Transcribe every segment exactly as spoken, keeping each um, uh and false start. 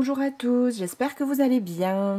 Bonjour à tous, j'espère que vous allez bien.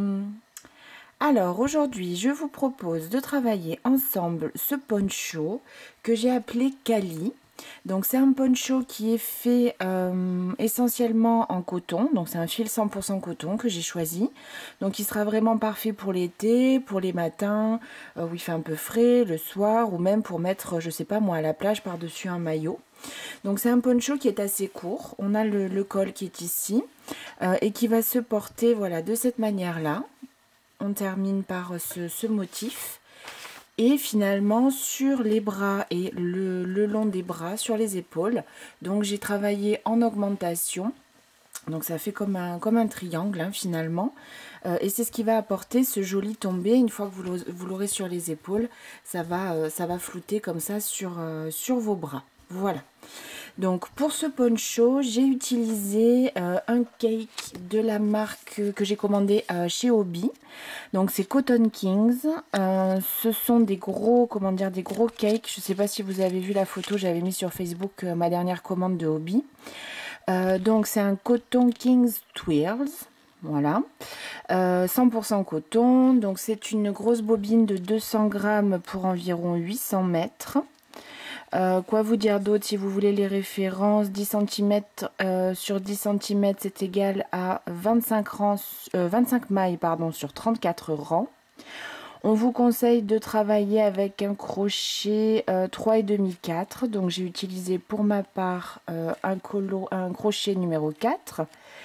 Alors aujourd'hui, je vous propose de travailler ensemble ce poncho que j'ai appelé Kali. Donc c'est un poncho qui est fait euh, essentiellement en coton, donc c'est un fil cent pour cent coton que j'ai choisi. Donc il sera vraiment parfait pour l'été, pour les matins euh, où il fait un peu frais, le soir, ou même pour mettre, je sais pas moi, à la plage par-dessus un maillot. Donc c'est un poncho qui est assez court, on a le, le col qui est ici euh, et qui va se porter voilà, de cette manière-là. On termine par ce, ce motif. Et finalement sur les bras et le, le long des bras, sur les épaules, donc j'ai travaillé en augmentation, donc ça fait comme un, comme un triangle hein, finalement, euh, et c'est ce qui va apporter ce joli tombé. Une fois que vous l'aurez sur les épaules, ça va, euh, ça va flouter comme ça sur, euh, sur vos bras. Voilà. Donc pour ce poncho, j'ai utilisé euh, un cake de la marque que j'ai commandé euh, chez Hobby. Donc c'est Cotton Kings. Euh, ce sont des gros, comment dire, des gros cakes. Je ne sais pas si vous avez vu la photo, j'avais mis sur Facebook euh, ma dernière commande de Hobby. Euh, donc c'est un Cotton Kings Twirls. Voilà, euh, cent pour cent coton. Donc c'est une grosse bobine de deux cents grammes pour environ huit cents mètres. Euh, quoi vous dire d'autre si vous voulez les références? Dix centimètres euh, sur dix centimètres, c'est égal à vingt-cinq, rangs, euh, vingt-cinq mailles pardon, sur trente-quatre rangs. On vous conseille de travailler avec un crochet euh, trois virgule cinq quatre. Donc j'ai utilisé pour ma part euh, un, colo, un crochet numéro quatre.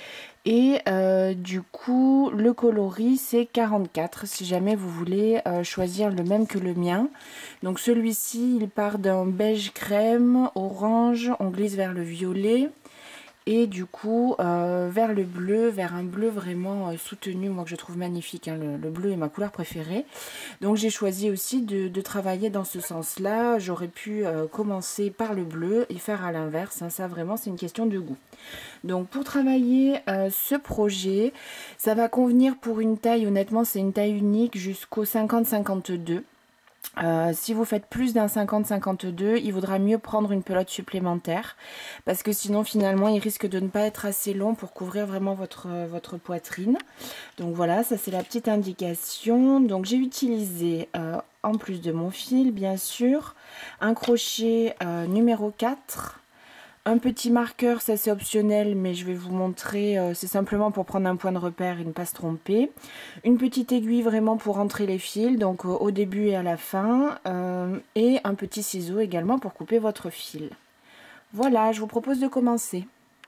Et euh, du coup, le coloris, c'est quarante-quatre, si jamais vous voulez euh, choisir le même que le mien. Donc celui-ci, il part d'un beige crème, orange, on glisse vers le violet. Et du coup, euh, vers le bleu, vers un bleu vraiment euh, soutenu, moi que je trouve magnifique, hein, le, le bleu est ma couleur préférée. Donc j'ai choisi aussi de, de travailler dans ce sens-là. J'aurais pu euh, commencer par le bleu et faire à l'inverse, hein, ça vraiment c'est une question de goût. Donc pour travailler euh, ce projet, ça va convenir pour une taille, honnêtement c'est une taille unique jusqu'au cinquante cinquante-deux. Euh, si vous faites plus d'un cinquante cinquante-deux, il vaudra mieux prendre une pelote supplémentaire parce que sinon finalement il risque de ne pas être assez long pour couvrir vraiment votre, votre poitrine. Donc voilà, ça c'est la petite indication. Donc j'ai utilisé euh, en plus de mon fil bien sûr un crochet euh, numéro quatre. Un petit marqueur, ça c'est optionnel, mais je vais vous montrer, euh, c'est simplement pour prendre un point de repère et ne pas se tromper. Une petite aiguille vraiment pour rentrer les fils, donc euh, au début et à la fin. Euh, et un petit ciseau également pour couper votre fil. Voilà, je vous propose de commencer.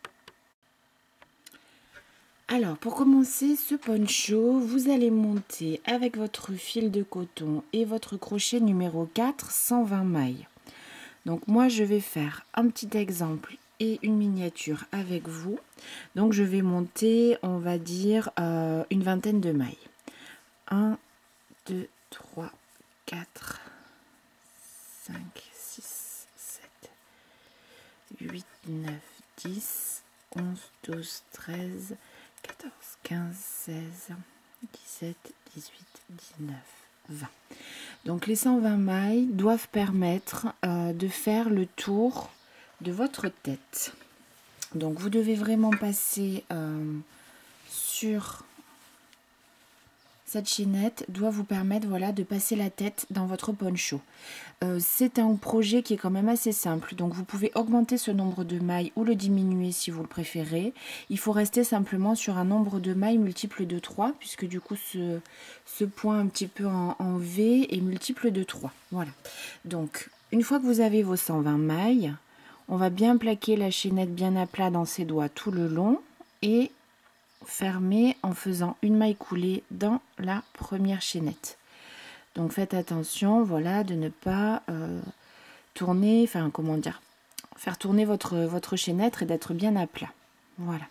Alors, pour commencer ce poncho, vous allez monter avec votre fil de coton et votre crochet numéro quatre, cent vingt mailles. Donc moi je vais faire un petit exemple et une miniature avec vous. Donc je vais monter, on va dire, euh, une vingtaine de mailles. un, deux, trois, quatre, cinq, six, sept, huit, neuf, dix, onze, douze, treize, quatorze, quinze, seize, dix-sept, dix-huit, dix-neuf, vingt. Donc les cent vingt mailles doivent permettre euh, de faire le tour de votre tête. Donc vous devez vraiment passer euh, sur cette chaînette, doit vous permettre voilà, de passer la tête dans votre poncho. Euh, c'est un projet qui est quand même assez simple, donc vous pouvez augmenter ce nombre de mailles ou le diminuer si vous le préférez. Il faut rester simplement sur un nombre de mailles multiple de trois, puisque du coup ce, ce point un petit peu en, en V est multiple de trois. Voilà. Donc une fois que vous avez vos cent vingt mailles, on va bien plaquer la chaînette bien à plat dans ses doigts tout le long et fermer en faisant une maille coulée dans la première chaînette. Donc faites attention, voilà, de ne pas euh, tourner, enfin comment dire, faire tourner votre, votre chaînette et d'être bien à plat. Voilà.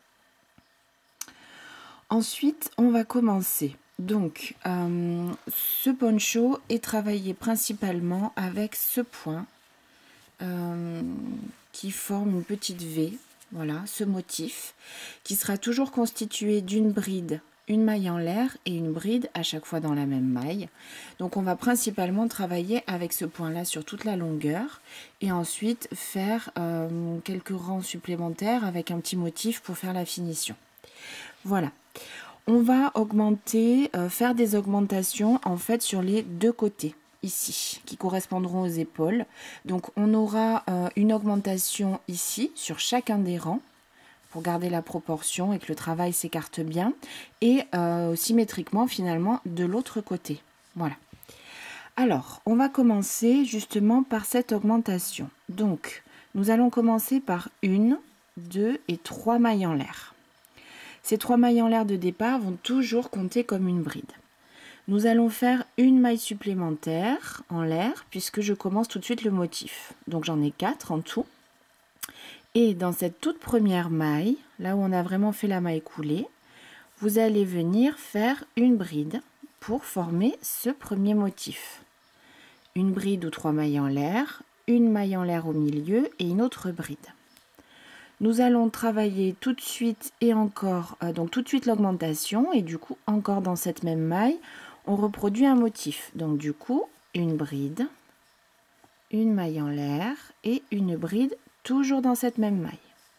Ensuite, on va commencer. Donc, euh, ce poncho est travaillé principalement avec ce point euh, qui forme une petite V. Voilà, ce motif qui sera toujours constitué d'une bride, une maille en l'air et une bride à chaque fois dans la même maille. Donc on va principalement travailler avec ce point là sur toute la longueur et ensuite faire euh, quelques rangs supplémentaires avec un petit motif pour faire la finition. Voilà. On va augmenter, euh, faire des augmentations en fait sur les deux côtés ici qui correspondront aux épaules. Donc on aura euh, une augmentation ici sur chacun des rangs pour garder la proportion et que le travail s'écarte bien, et euh, symétriquement finalement de l'autre côté. Voilà. Alors on va commencer justement par cette augmentation. Donc nous allons commencer par une, deux et trois mailles en l'air. Ces trois mailles en l'air de départ vont toujours compter comme une bride. Nous allons faire une maille supplémentaire en l'air puisque je commence tout de suite le motif. Donc j'en ai quatre en tout. Et dans cette toute première maille, là où on a vraiment fait la maille coulée, vous allez venir faire une bride pour former ce premier motif. Une bride ou trois mailles en l'air, une maille en l'air au milieu et une autre bride. Nous allons travailler tout de suite et encore, euh, donc tout de suite l'augmentation et du coup encore dans cette même maille, on reproduit un motif. Donc du coup, une bride, une maille en l'air et une bride toujours dans cette même maille.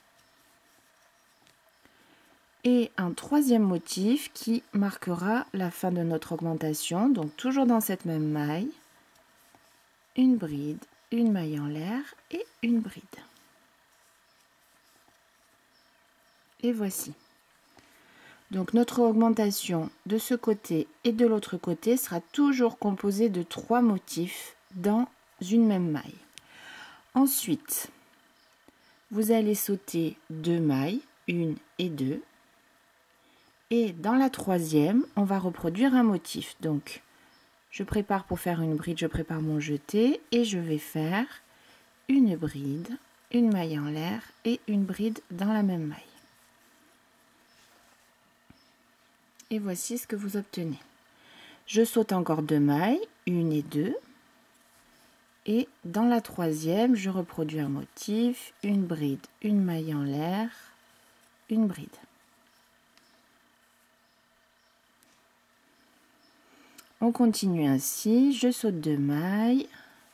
Et un troisième motif qui marquera la fin de notre augmentation, donc toujours dans cette même maille, une bride, une maille en l'air et une bride. Et voici. Donc notre augmentation de ce côté et de l'autre côté sera toujours composée de trois motifs dans une même maille. Ensuite, vous allez sauter deux mailles, une et deux. Et dans la troisième, on va reproduire un motif. Donc, je prépare pour faire une bride, je prépare mon jeté et je vais faire une bride, une maille en l'air et une bride dans la même maille. Et voici ce que vous obtenez. Je saute encore deux mailles, une et deux. Et dans la troisième, je reproduis un motif, une bride, une maille en l'air, une bride. On continue ainsi, je saute deux mailles,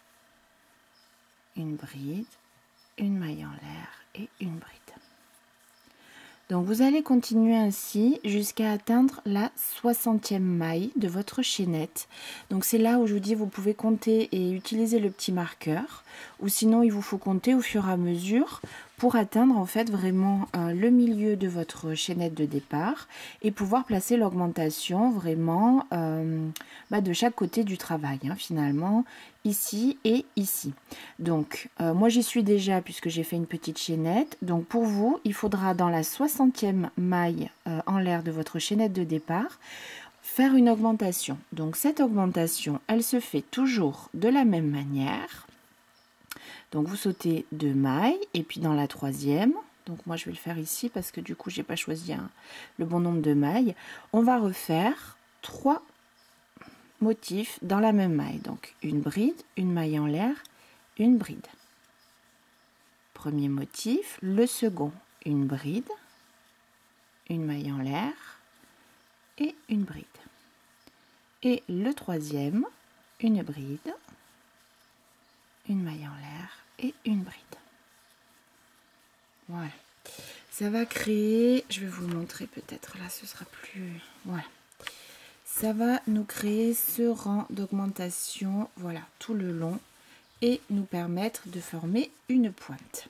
une bride, une maille en l'air et une bride. Donc vous allez continuer ainsi jusqu'à atteindre la soixantième maille de votre chaînette. Donc c'est là où je vous dis vous pouvez compter et utiliser le petit marqueur, ou sinon il vous faut compter au fur et à mesure pour atteindre en fait vraiment euh, le milieu de votre chaînette de départ et pouvoir placer l'augmentation vraiment euh, bah, de chaque côté du travail hein, finalement, ici et ici. Donc euh, moi j'y suis déjà puisque j'ai fait une petite chaînette. Donc pour vous il faudra dans la soixantième maille euh, en l'air de votre chaînette de départ faire une augmentation. Donc cette augmentation elle se fait toujours de la même manière. Donc vous sautez deux mailles et puis dans la troisième, donc moi je vais le faire ici parce que du coup j'ai pas choisi un, le bon nombre de mailles, on va refaire trois motifs dans la même maille. Donc une bride, une maille en l'air, une bride. Premier motif, le second, une bride, une maille en l'air et une bride. Et le troisième, une bride, une maille en l'air et une bride. Voilà. Ça va créer, je vais vous le montrer peut-être, là ce sera plus... Voilà. Ça va nous créer ce rang d'augmentation, voilà, tout le long et nous permettre de former une pointe.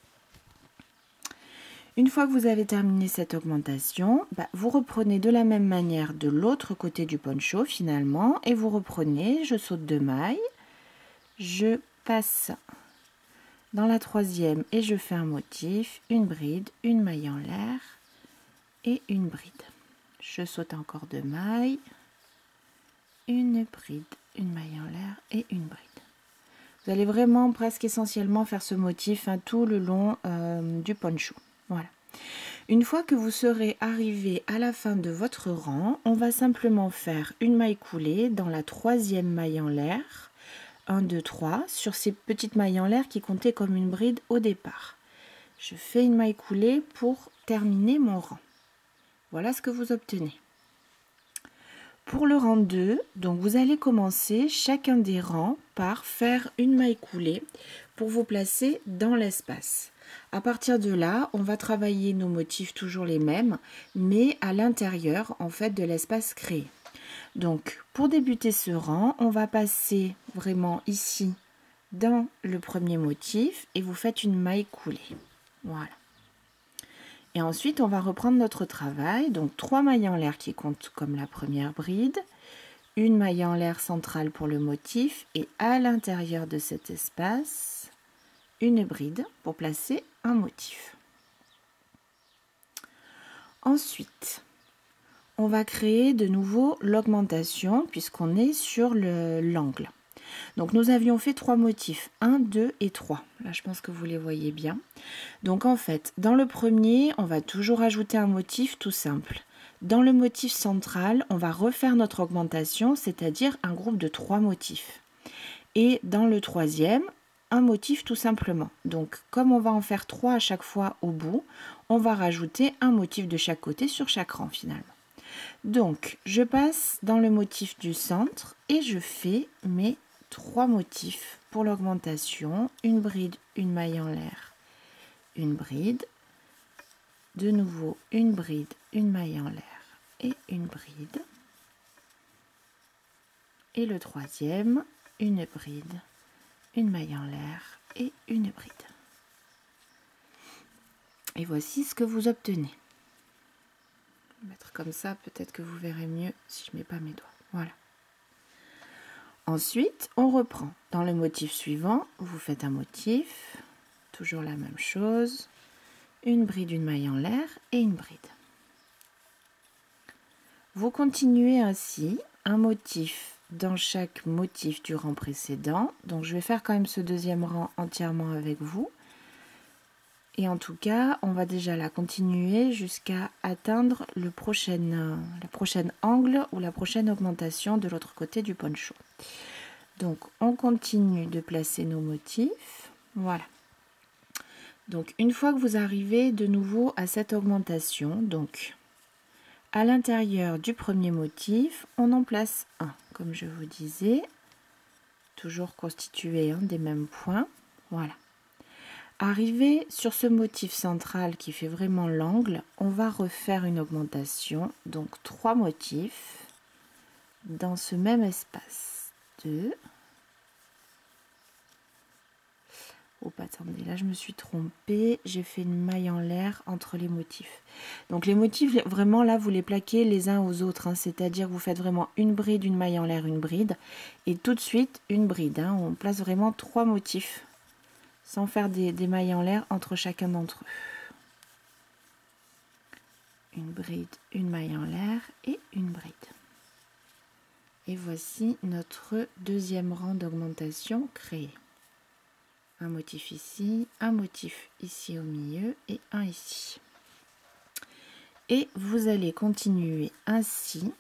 Une fois que vous avez terminé cette augmentation, bah, vous reprenez de la même manière de l'autre côté du poncho finalement et vous reprenez, je saute deux mailles, je passe dans la troisième et je fais un motif, une bride, une maille en l'air et une bride. Je saute encore deux mailles, une bride, une maille en l'air et une bride. Vous allez vraiment presque essentiellement faire ce motif hein, tout le long euh, du poncho. Voilà. Une fois que vous serez arrivé à la fin de votre rang, on va simplement faire une maille coulée dans la troisième maille en l'air. un, deux, trois, sur ces petites mailles en l'air qui comptaient comme une bride au départ. Je fais une maille coulée pour terminer mon rang. Voilà ce que vous obtenez. pour le rang deux, donc vous allez commencer chacun des rangs par faire une maille coulée pour vous placer dans l'espace. À partir de là, on va travailler nos motifs toujours les mêmes, mais à l'intérieur en fait de l'espace créé. Donc pour débuter ce rang, on va passer vraiment ici dans le premier motif et vous faites une maille coulée. Voilà. Et ensuite, on va reprendre notre travail. Donc trois mailles en l'air qui comptent comme la première bride, une maille en l'air centrale pour le motif et à l'intérieur de cet espace, une bride pour placer un motif. Ensuite, on va créer de nouveau l'augmentation puisqu'on est sur l'angle. Donc nous avions fait trois motifs, un, deux et trois. Là je pense que vous les voyez bien. Donc en fait, dans le premier, on va toujours ajouter un motif tout simple. Dans le motif central, on va refaire notre augmentation, c'est-à-dire un groupe de trois motifs. Et dans le troisième, un motif tout simplement. Donc comme on va en faire trois à chaque fois au bout, on va rajouter un motif de chaque côté sur chaque rang finalement. Donc je passe dans le motif du centre et je fais mes trois motifs pour l'augmentation, une bride, une maille en l'air, une bride, de nouveau une bride, une maille en l'air et une bride, et le troisième, une bride, une maille en l'air et une bride. Et voici ce que vous obtenez. Je vais mettre comme ça, peut-être que vous verrez mieux si je ne mets pas mes doigts. Voilà. Ensuite, on reprend. Dans le motif suivant, vous faites un motif, toujours la même chose, une bride, une maille en l'air et une bride. Vous continuez ainsi, un motif dans chaque motif du rang précédent. Donc je vais faire quand même ce deuxième rang entièrement avec vous. Et en tout cas, on va déjà la continuer jusqu'à atteindre le prochain, la prochaine angle ou la prochaine augmentation de l'autre côté du poncho. Donc, on continue de placer nos motifs. Voilà. Donc, une fois que vous arrivez de nouveau à cette augmentation, donc à l'intérieur du premier motif, on en place un, comme je vous disais, toujours constitué hein, des mêmes points. Voilà. Arrivé sur ce motif central qui fait vraiment l'angle, on va refaire une augmentation, donc trois motifs dans ce même espace. deux. Oh, attendez, là je me suis trompée, j'ai fait une maille en l'air entre les motifs. Donc les motifs, vraiment là, vous les plaquez les uns aux autres, hein, c'est-à-dire vous faites vraiment une bride, une maille en l'air, une bride, et tout de suite une bride. Hein, on place vraiment trois motifs, sans faire des, des mailles en l'air entre chacun d'entre eux. Une bride, une maille en l'air et une bride. Et voici notre deuxième rang d'augmentation créé. Un motif ici, un motif ici au milieu et un ici. Et vous allez continuer ainsi.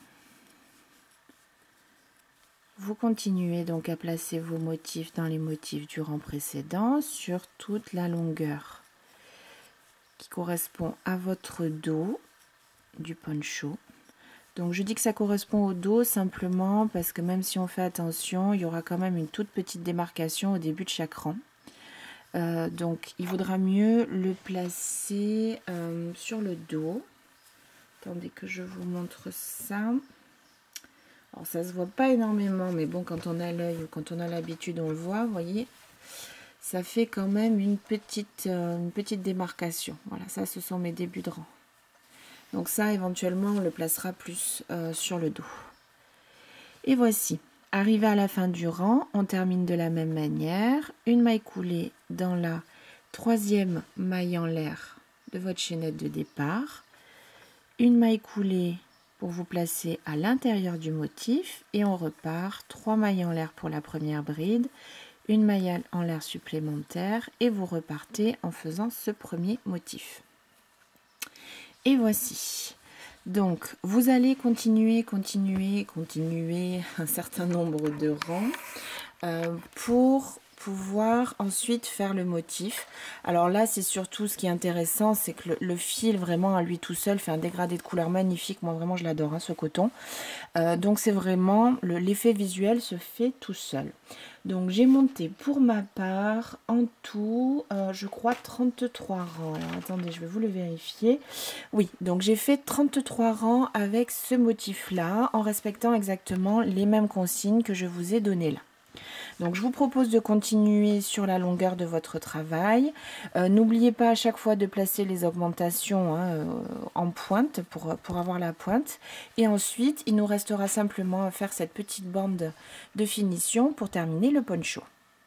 Vous continuez donc à placer vos motifs dans les motifs du rang précédent sur toute la longueur qui correspond à votre dos du poncho. Donc je dis que ça correspond au dos simplement parce que même si on fait attention, il y aura quand même une toute petite démarcation au début de chaque rang. Euh, donc il vaudra mieux le placer euh, sur le dos. Attendez que je vous montre ça. Alors ça se voit pas énormément, mais bon, quand on a l'œil ou quand on a l'habitude, on le voit, vous voyez. Ça fait quand même une petite, euh, une petite démarcation. Voilà, ça ce sont mes débuts de rang. Donc ça éventuellement on le placera plus euh, sur le dos. Et voici. Arrivé à la fin du rang, on termine de la même manière. Une maille coulée dans la troisième maille en l'air de votre chaînette de départ. Une maille coulée pour vous placer à l'intérieur du motif. Et on repart. Trois mailles en l'air pour la première bride. Une maille en l'air supplémentaire. Et vous repartez en faisant ce premier motif. Et voici. Donc, vous allez continuer, continuer, continuer un certain nombre de rangs euh, pour pouvoir ensuite faire le motif. Alors là, c'est surtout ce qui est intéressant, c'est que le, le fil vraiment à lui tout seul fait un dégradé de couleur magnifique. Moi vraiment je l'adore, hein, ce coton. Euh, donc c'est vraiment, l'effet visuel se fait tout seul. Donc j'ai monté pour ma part en tout, euh, je crois trente-trois rangs. Alors attendez, je vais vous le vérifier. Oui, donc j'ai fait trente-trois rangs avec ce motif-là, en respectant exactement les mêmes consignes que je vous ai données là. Donc je vous propose de continuer sur la longueur de votre travail. Euh, N'oubliez pas à chaque fois de placer les augmentations hein, euh, en pointe pour, pour avoir la pointe. Et ensuite, il nous restera simplement à faire cette petite bande de finition pour terminer le poncho.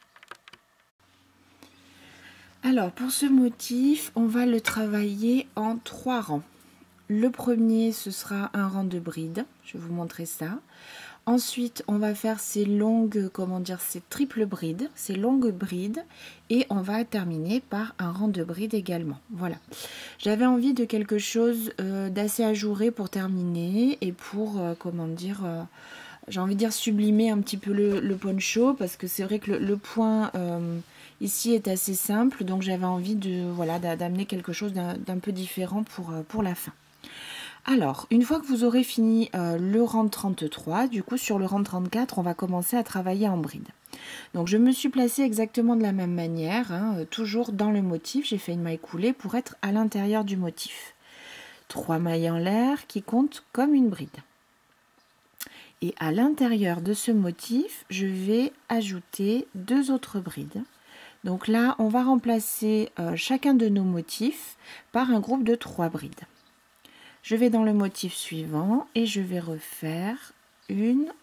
Alors pour ce motif, on va le travailler en trois rangs. Le premier, ce sera un rang de bride. Je vais vous montrer ça. Ensuite, on va faire ces longues, comment dire, ces triples brides, ces longues brides, et on va terminer par un rang de brides également. Voilà. J'avais envie de quelque chose euh, d'assez ajouré pour terminer et pour, euh, comment dire, euh, j'ai envie de dire sublimer un petit peu le, le poncho, parce que c'est vrai que le, le point euh, ici est assez simple, donc j'avais envie de, voilà, d'amener quelque chose d'un peu différent pour, pour la fin. Alors, une fois que vous aurez fini euh, le rang trente-trois, du coup sur le rang trente-quatre, on va commencer à travailler en bride. Donc je me suis placée exactement de la même manière, hein, euh, toujours dans le motif, j'ai fait une maille coulée pour être à l'intérieur du motif. Trois mailles en l'air qui comptent comme une bride. Et à l'intérieur de ce motif, je vais ajouter deux autres brides. Donc là, on va remplacer euh, chacun de nos motifs par un groupe de trois brides. Je vais dans le motif suivant et je vais refaire une,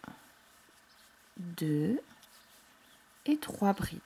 deux et trois brides.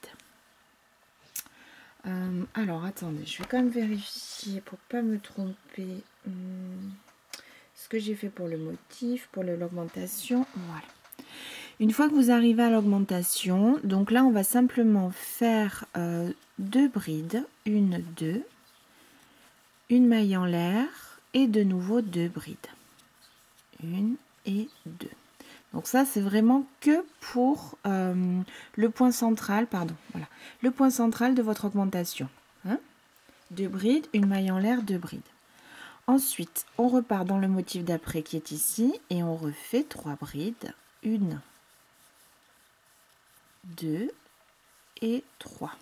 Euh, alors attendez, je vais quand même vérifier pour pas me tromper hum, ce que j'ai fait pour le motif, pour l'augmentation. Voilà. Une fois que vous arrivez à l'augmentation, donc là on va simplement faire euh, deux brides, une, deux, une maille en l'air. Et de nouveau deux brides. Une et deux. Donc ça, c'est vraiment que pour euh, le point central, pardon, voilà, le point central de votre augmentation. Hein, deux brides, une maille en l'air, deux brides. Ensuite, on repart dans le motif d'après qui est ici et on refait trois brides. Une, deux et trois.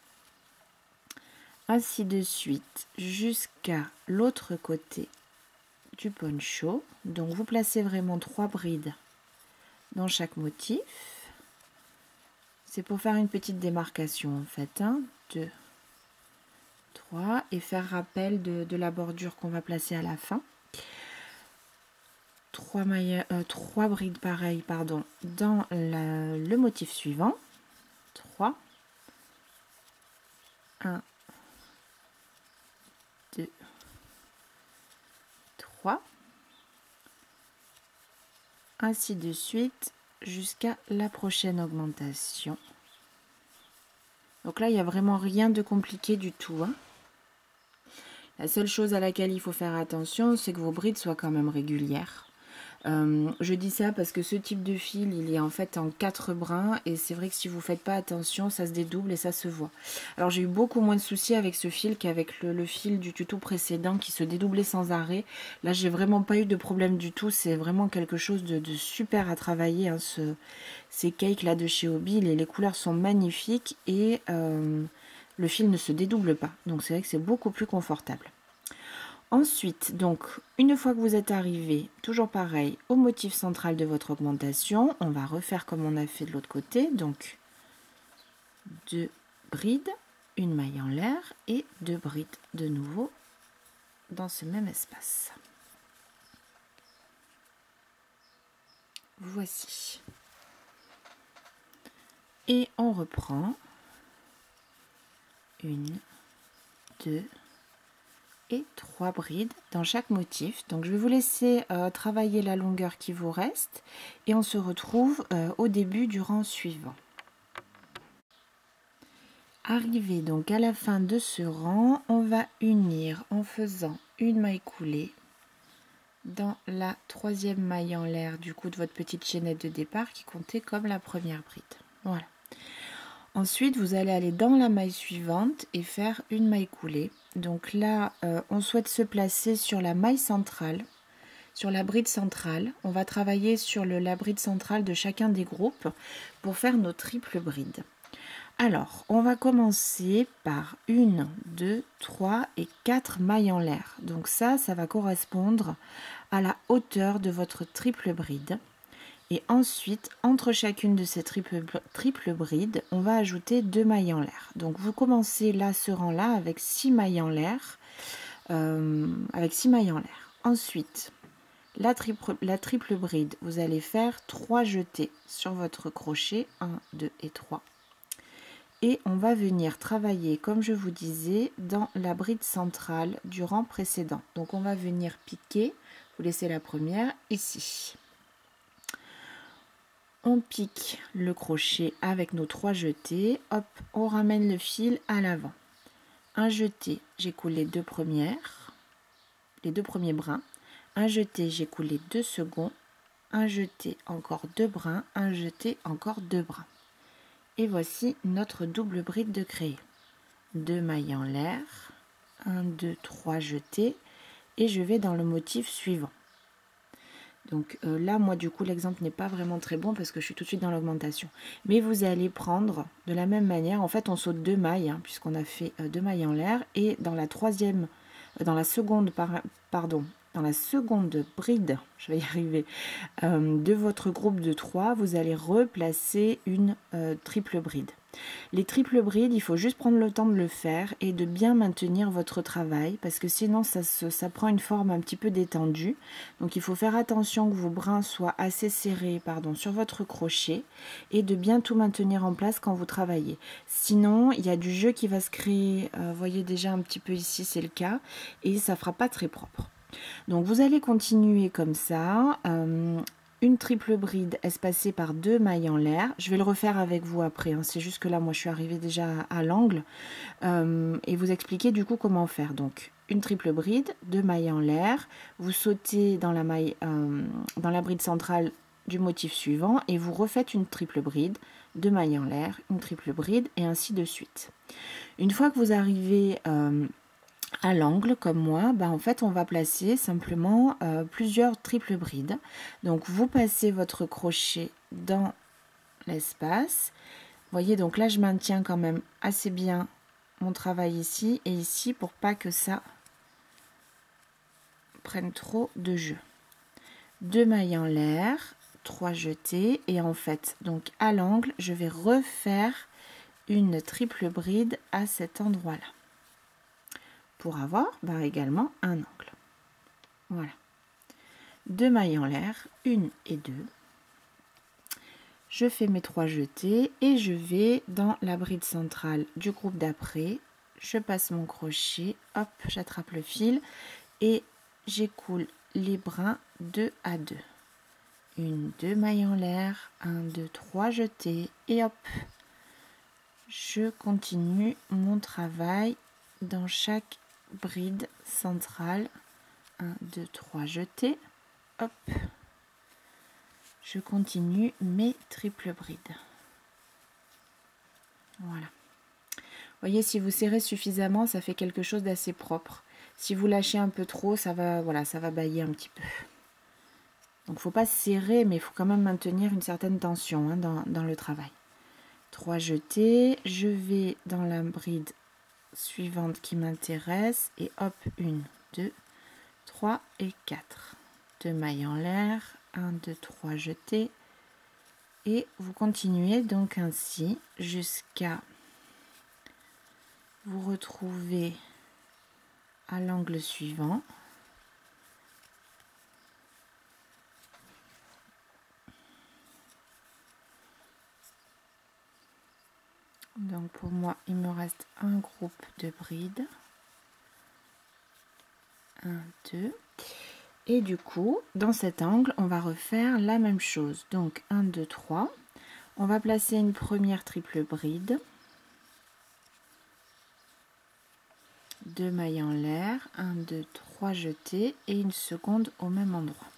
Ainsi de suite jusqu'à l'autre côté du poncho. Donc vous placez vraiment trois brides dans chaque motif. C'est pour faire une petite démarcation en fait. un, deux, trois et faire rappel de, de la bordure qu'on va placer à la fin. Trois mailles, euh, trois brides pareilles pardon, dans la, le motif suivant. trois, un, deux, trois, ainsi de suite jusqu'à la prochaine augmentation. Donc là, il n'y a vraiment rien de compliqué du tout. Hein. La seule chose à laquelle il faut faire attention, c'est que vos brides soient quand même régulières. Euh, je dis ça parce que ce type de fil, il est en fait en quatre brins et c'est vrai que si vous ne faites pas attention, ça se dédouble et ça se voit. Alors j'ai eu beaucoup moins de soucis avec ce fil qu'avec le, le fil du tuto précédent qui se dédoublait sans arrêt. Là, j'ai vraiment pas eu de problème du tout. C'est vraiment quelque chose de, de super à travailler. Hein, ce, ces cakes là de chez Hobby, les, les couleurs sont magnifiques et euh, le fil ne se dédouble pas. Donc c'est vrai que c'est beaucoup plus confortable. Ensuite, donc, une fois que vous êtes arrivé, toujours pareil, au motif central de votre augmentation, on va refaire comme on a fait de l'autre côté. Donc, deux brides, une maille en l'air et deux brides de nouveau dans ce même espace. Voici. Et on reprend. Une, deux, et trois brides dans chaque motif. Donc je vais vous laisser euh, travailler la longueur qui vous reste et on se retrouve euh, au début du rang suivant. Arrivé donc à la fin de ce rang, on va unir en faisant une maille coulée dans la troisième maille en l'air du coup de votre petite chaînette de départ qui comptait comme la première bride. Voilà. Ensuite, vous allez aller dans la maille suivante et faire une maille coulée. Donc là, euh, on souhaite se placer sur la maille centrale, sur la bride centrale. On va travailler sur le, la bride centrale de chacun des groupes pour faire nos triples brides. Alors, on va commencer par une, deux, trois et quatre mailles en l'air. Donc ça, ça va correspondre à la hauteur de votre triple bride. Et ensuite, entre chacune de ces triples, triples brides, on va ajouter deux mailles en l'air. Donc vous commencez là, ce rang-là, avec six mailles en l'air. Euh, avec six mailles en l'air. Ensuite, la triple, la triple bride, vous allez faire trois jetés sur votre crochet, un, deux et trois. Et on va venir travailler, comme je vous disais, dans la bride centrale du rang précédent. Donc on va venir piquer, vous laissez la première ici. On pique le crochet avec nos trois jetés, hop, on ramène le fil à l'avant. Un jeté, j'écoule les deux premières, les deux premiers brins. Un jeté, j'écoule les deux seconds. Un jeté, encore deux brins. Un jeté, encore deux brins. Et voici notre double bride de créer. Deux mailles en l'air, un, deux, trois jetés, et je vais dans le motif suivant. Donc euh, là, moi, du coup, l'exemple n'est pas vraiment très bon parce que je suis tout de suite dans l'augmentation. Mais vous allez prendre de la même manière. En fait, on saute deux mailles, hein, puisqu'on a fait euh, deux mailles en l'air. Et dans la troisième, euh, dans la seconde, par, pardon, dans la seconde bride, je vais y arriver, euh, de votre groupe de trois, vous allez replacer une euh, triple bride. Les triples brides, il faut juste prendre le temps de le faire et de bien maintenir votre travail parce que sinon ça, se, ça prend une forme un petit peu détendue. Donc il faut faire attention que vos brins soient assez serrés pardon, sur votre crochet et de bien tout maintenir en place quand vous travaillez. Sinon, il y a du jeu qui va se créer, euh, vous voyez déjà un petit peu ici, c'est le cas, et ça ne fera pas très propre. Donc vous allez continuer comme ça. Euh, Une triple bride espacée par deux mailles en l'air. Je vais le refaire avec vous après. Hein. C'est juste que là, moi, je suis arrivée déjà à, à l'angle. Euh, et vous expliquer du coup comment faire. Donc, une triple bride, deux mailles en l'air. Vous sautez dans la, maille, euh, dans la bride centrale du motif suivant. Et vous refaites une triple bride, deux mailles en l'air, une triple bride et ainsi de suite. Une fois que vous arrivez... Euh, à l'angle comme moi, bah en fait on va placer simplement euh, plusieurs triples brides. Donc vous passez votre crochet dans l'espace. Vous voyez, donc là je maintiens quand même assez bien mon travail ici et ici pour pas que ça prenne trop de jeu. Deux mailles en l'air, trois jetés et en fait donc à l'angle je vais refaire une triple bride à cet endroit là. Pour avoir bah, également un angle. Voilà. Deux mailles en l'air, une et deux. Je fais mes trois jetés et je vais dans la bride centrale du groupe d'après. Je passe mon crochet, hop, j'attrape le fil et j'écoule les brins deux à deux. Une, deux mailles en l'air, un, deux, trois jetés et hop, je continue mon travail dans chaque bride centrale. Un, deux, trois jetés, hop, je continue mes triples brides. Voilà. Vous voyez, si vous serrez suffisamment, ça fait quelque chose d'assez propre. Si vous lâchez un peu trop, ça va, voilà, ça va bailler un petit peu. Donc, il ne faut pas serrer, mais il faut quand même maintenir une certaine tension hein, dans, dans le travail. Trois jetés, je vais dans la bride suivante qui m'intéresse et hop, une, deux, trois et quatre. Deux mailles en l'air, un, deux, trois jetés et vous continuez donc ainsi jusqu'à vous retrouver à l'angle suivant. Donc pour moi, il me reste un groupe de brides. un, deux. Et du coup, dans cet angle, on va refaire la même chose. Donc un, deux, trois. On va placer une première triple bride. Deux mailles en l'air. un, deux, trois jetés. Et une seconde au même endroit.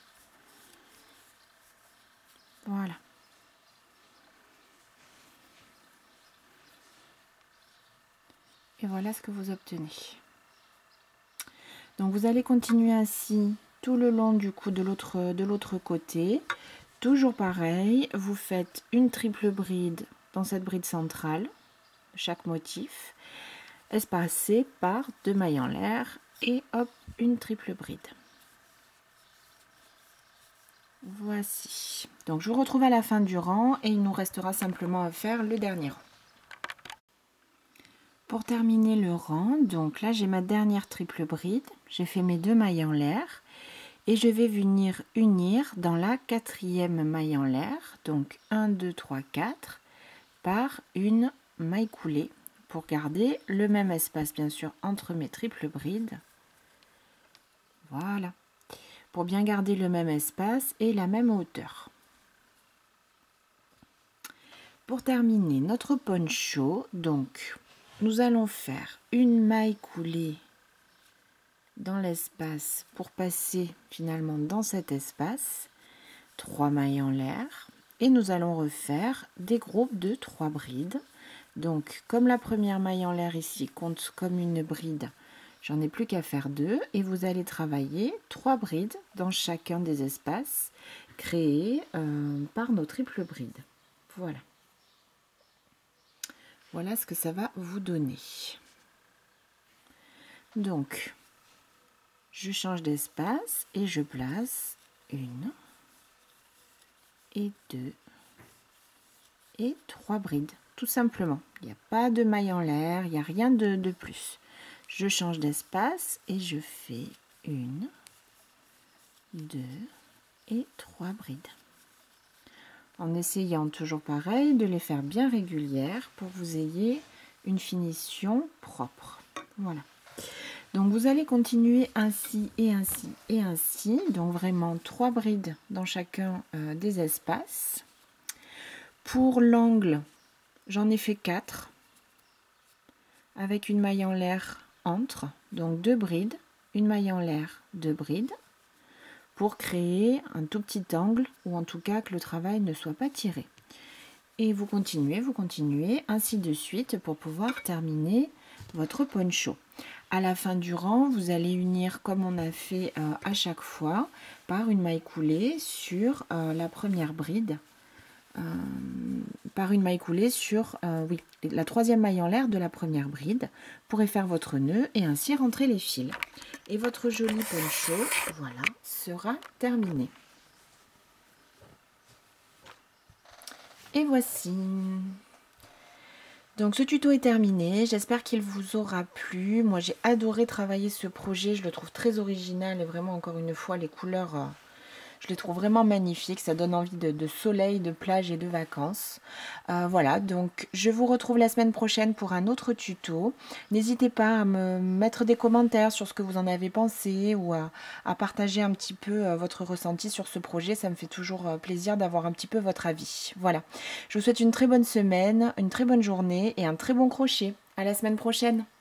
Voilà. Et voilà ce que vous obtenez. Donc vous allez continuer ainsi tout le long du coup de l'autre de l'autre côté. Toujours pareil, vous faites une triple bride dans cette bride centrale, chaque motif, espacée par deux mailles en l'air et hop, une triple bride. Voici. Donc je vous retrouve à la fin du rang et il nous restera simplement à faire le dernier rang. Pour terminer le rang, donc là j'ai ma dernière triple bride, j'ai fait mes deux mailles en l'air. Et je vais venir unir dans la quatrième maille en l'air, donc un, deux, trois, quatre, par une maille coulée, pour garder le même espace bien sûr entre mes triples brides. Voilà, pour bien garder le même espace et la même hauteur. Pour terminer notre poncho, donc nous allons faire une maille coulée dans l'espace pour passer finalement dans cet espace, trois mailles en l'air, et nous allons refaire des groupes de trois brides. Donc comme la première maille en l'air ici compte comme une bride, j'en ai plus qu'à faire deux et vous allez travailler trois brides dans chacun des espaces créés euh, par nos triples brides. Voilà. Voilà ce que ça va vous donner. Donc je change d'espace et je place une et deux et trois brides, tout simplement. Il n'y a pas de maille en l'air, il n'y a rien de, de plus. Je change d'espace et je fais une, deux et trois brides. En essayant toujours pareil de les faire bien régulières pour que vous ayez une finition propre. Voilà. Donc vous allez continuer ainsi et ainsi et ainsi, donc vraiment trois brides dans chacun euh, des espaces. Pour l'angle, j'en ai fait quatre avec une maille en l'air entre, donc deux brides, une maille en l'air, deux brides, pour créer un tout petit angle ou en tout cas que le travail ne soit pas tiré. Et vous continuez, vous continuez ainsi de suite pour pouvoir terminer votre poncho. À la fin du rang, vous allez unir comme on a fait euh, à chaque fois par une maille coulée sur euh, la première bride, euh, par une maille coulée sur euh, oui, la troisième maille en l'air de la première bride pour y faire votre nœud et ainsi rentrer les fils. Et votre joli poncho, voilà, sera terminé. Et voici. Donc ce tuto est terminé, j'espère qu'il vous aura plu. Moi j'ai adoré travailler ce projet, je le trouve très original et vraiment encore une fois les couleurs, euh, je les trouve vraiment magnifiques. Ça donne envie de, de soleil, de plage et de vacances. Euh, voilà, donc je vous retrouve la semaine prochaine pour un autre tuto. N'hésitez pas à me mettre des commentaires sur ce que vous en avez pensé ou à, à partager un petit peu euh, votre ressenti sur ce projet. Ça me fait toujours euh, plaisir d'avoir un petit peu votre avis. Voilà, je vous souhaite une très bonne semaine, une très bonne journée et un très bon crochet. À la semaine prochaine.